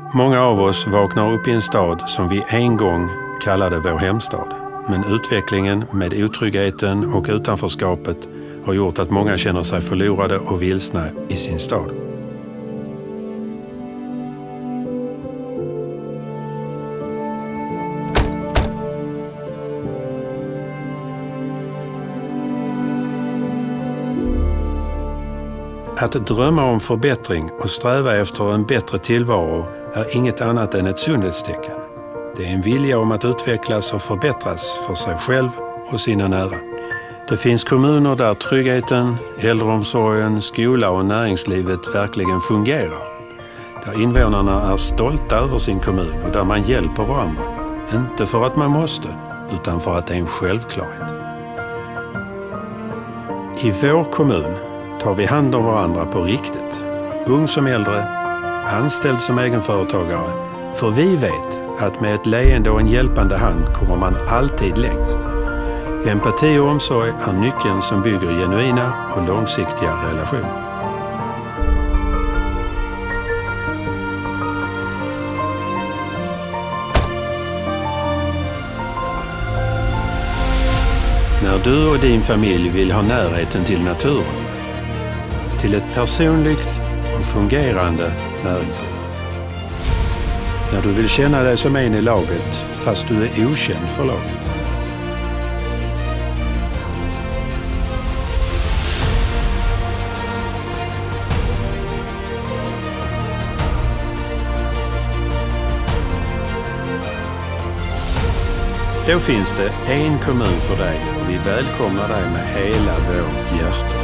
Många av oss vaknar upp i en stad som vi en gång kallade vår hemstad. Men utvecklingen med otryggheten och utanförskapet har gjort att många känner sig förlorade och vilsna i sin stad. Att drömma om förbättring och sträva efter en bättre tillvaro är inget annat än ett sundhetstecken. Det är en vilja om att utvecklas och förbättras för sig själv och sina nära. Det finns kommuner där tryggheten, äldreomsorgen, skola och näringslivet verkligen fungerar. Där invånarna är stolta över sin kommun och där man hjälper varandra. Inte för att man måste, utan för att det är en självklarhet. I vår kommun tar vi hand om varandra på riktigt. Ung som äldre, anställd som egenföretagare. För vi vet att med ett leende och en hjälpande hand kommer man alltid längst. Empati och omsorg är nyckeln som bygger genuina och långsiktiga relationer. När du och din familj vill ha närheten till naturen, till ett personligt och fungerande näringsliv. När du vill känna dig som en i laget fast du är okänd för laget. Då finns det en kommun för dig och vi välkomnar dig med hela vårt hjärta.